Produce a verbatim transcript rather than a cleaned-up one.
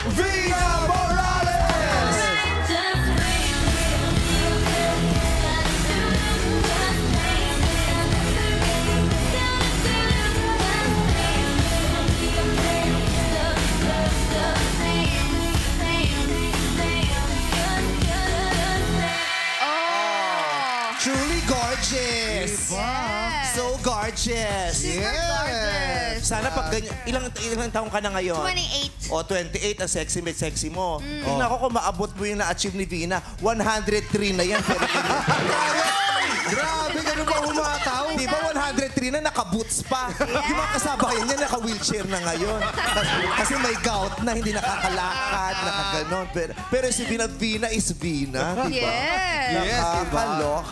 Vina Morales! Truly gorgeous. Yes. So gorgeous. Super gorgeous. Sana pag ganyan, ilang, ilang taong ka na ngayon? twenty-eight. O, twenty-eight, ang sexy, may sexy mo. Mm. Tingnan ko kung maabot mo yung na-achieve ni Vina. one hundred three na yan. Pero Grabe, ganun ba humataw? di ba one hundred three na naka-boots pa? Yung mga kasabayan niya naka-wheelchair na ngayon. Kasi may gout na, hindi nakakalakad, nakaganon. Pero, pero si Vina, Vina is Vina, di ba? Yes. Yes, diba? Nakakalok.